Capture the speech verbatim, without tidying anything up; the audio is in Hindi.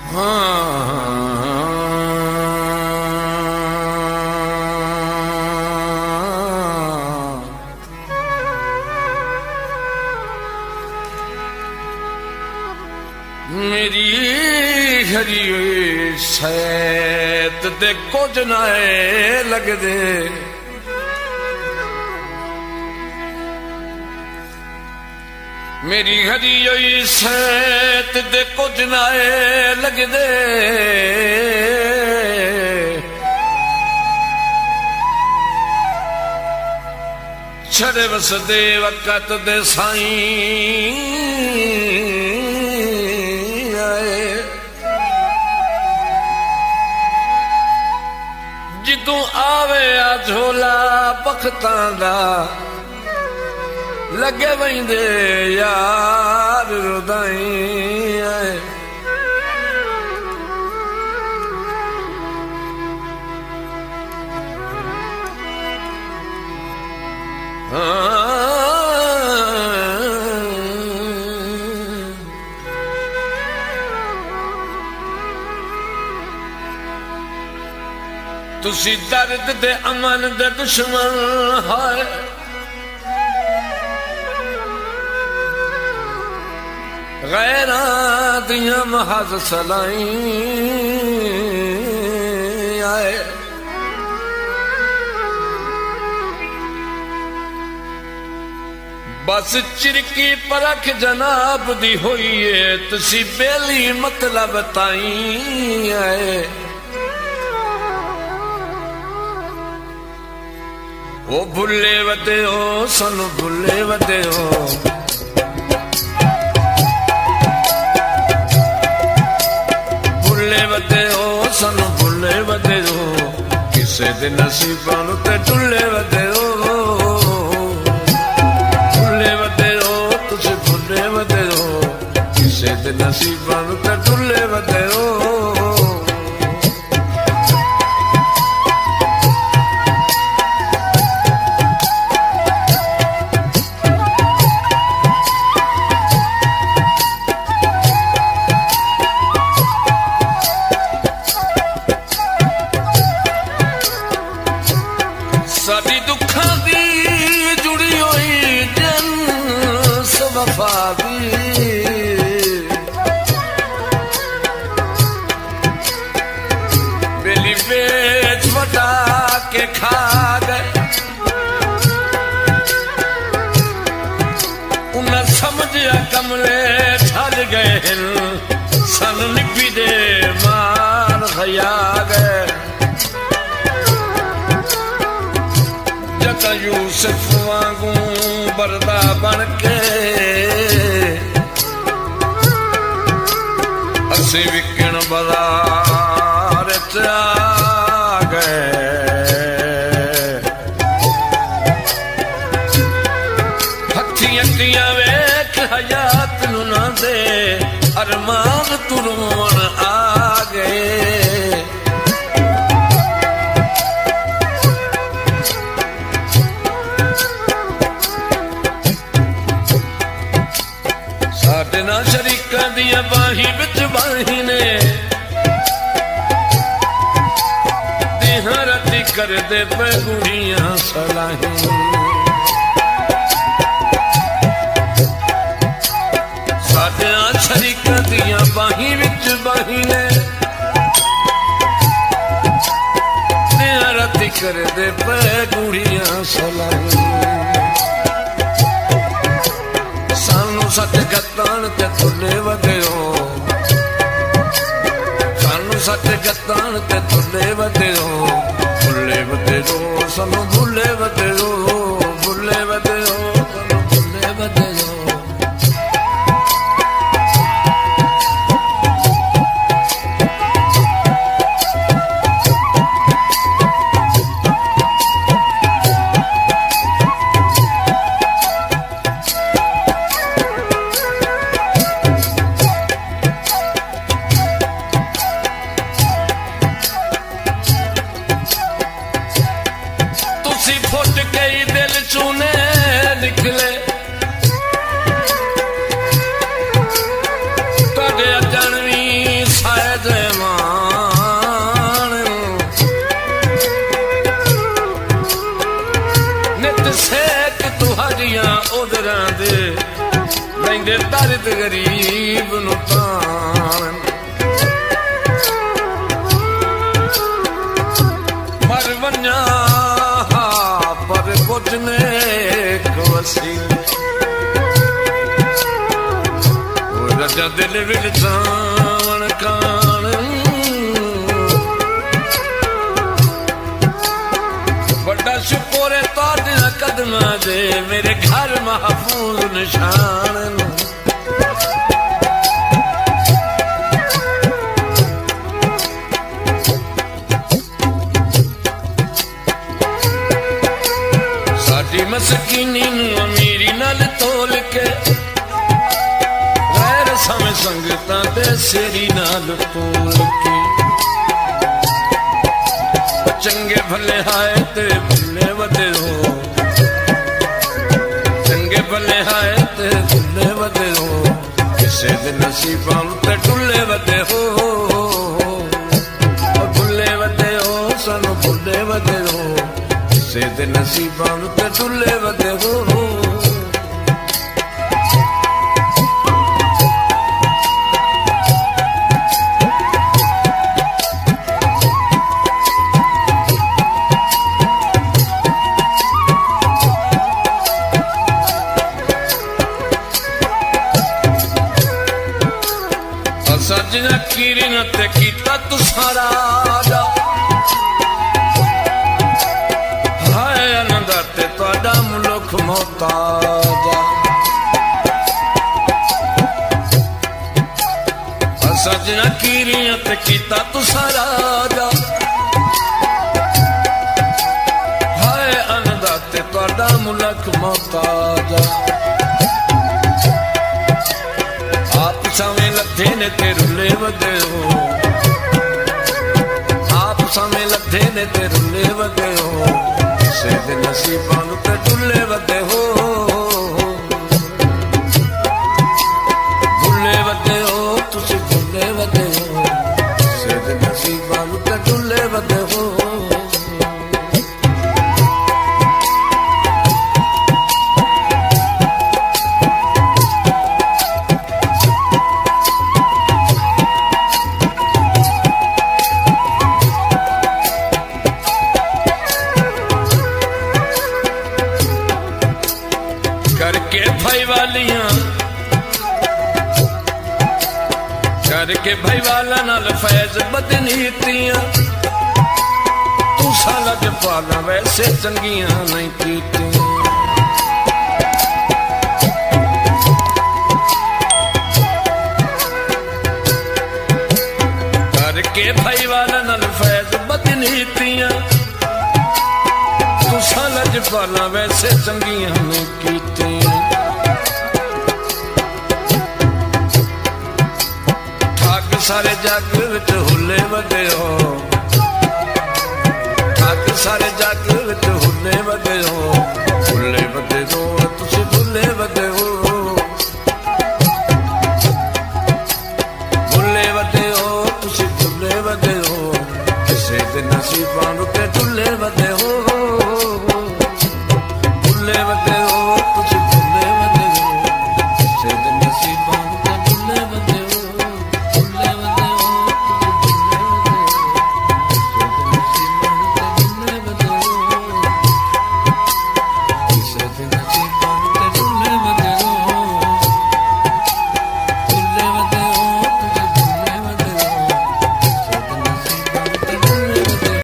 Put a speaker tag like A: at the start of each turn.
A: मेरी हरी सैत दे कुछ नाए लगदे मेरी हरी सैत दे कुछ नाए लगदे छड़े वसदे वक़्त दे साईं आए जिदों आवे आ झोला बख्तां दा लगे वंदे यार रुदाई आए तुसी दर्द दे अमन दे दुश्मन है गैरां दियां महज सलाई आए बस चिरकी परख जनाब दी होई है तुसी बेली मतलब ताई आए ओ भुले वदे हो सानू भुले वदे हो भुले वदे हो सानू भुले वदे हो किसे दे नसीबां नूं ते टुले वदे हो ते नसीबां नूं ते टुले वदे हो साडी दुखां दी जुड़ी होई जन वफा दी बेच वटा के खा गए उन्हें समझिया कमले ठल गए सन निपी दे मार खया गए जता यूसुफ वांगू बरदा बन के असी विकण बाजार च हयात नू ना दे अरमान तुरवन आ गए साडे ना शरीकां दियां बाही विच बाही ने देहां राती करदे पे गुड़ियां सलाही शरीकां दियां बाही विच बाही ने देहां राती करदे पे गुड़ियां सलाई सानू सच गत्तान ते तुले वदे हो सानू सच गत्तान ते तुले वदे हो भुले वदे हो सानू भुले वदे हो भुले वदे हो सानू भुले वदे हो लेंदे दर्द गरीब नूं ताण मर वन्या पर कुछ ने वसीले रजा दिल विच जान कान बड़ा शुक्र है तुहाडे कदमां दे मेरे घर महफूज निशान साडी मस्कीनी नूं अमीरी नाल तोल के गैर समय संगतां दे सेरी नाल तोल के चंगे भले हाय ते भुले वदे हो चंगे भले हाय ते भुले वदे हो किसे दे नसीबां ते टुले वदे हो भुले वदे हो सानू भुले वदे हो किसे दे नसीबां ते टुले वदे हो सजना कीरी न ते कीता तू सारा हाय आनंद ते तुहाडा मुल्क मोहताजा सजना कीरी न ते कीता तू सारा हाय आनंद ते तुहाडा मुल्क मोहताजा आप सावें लथे ने ते रुले वदे हो आप सावें लथे ने ते रुले वदे हो किसे दे नसीबां नूं ते टुले वदे हो भुले वदे हो तुसीं भुले वदे हो किसे दे नसीबां नूं ते टुले वदे हो करके भाई वालियां करके भाई वाला नाल फैज बदनीतियां तू साला के पाला वैसे चंगियां नहीं कीतियां करके भाई वाला नाल फैज बदनीतियां तू साला के पाला वैसे चंगियां नहीं कीतियां सारे जग विच हुले वदे हो ठग सारे जग विच हुले वदे हो हुले वदे हो तुसीं भुले वदे हो